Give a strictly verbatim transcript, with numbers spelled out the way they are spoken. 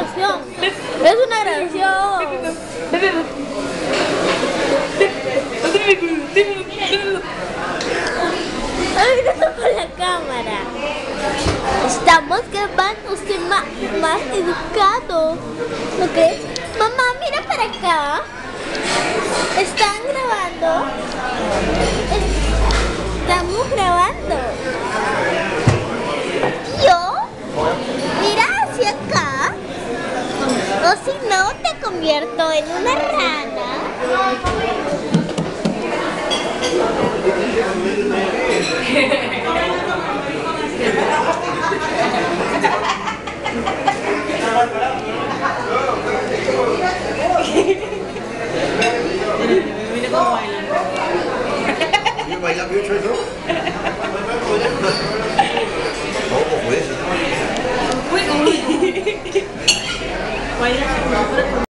grabación. Es una grabación. Ay, no por la cámara. Estamos grabando, usted más, más educado. ¿Ok? Mamá, mira para acá. ¿Están grabando? Estamos grabando. ¿Yo? Mira hacia acá. O si no, te convierto en una rana. Mira cómo bailan. ¿Baila mucho eso? No, pues. Uy, como... Baila.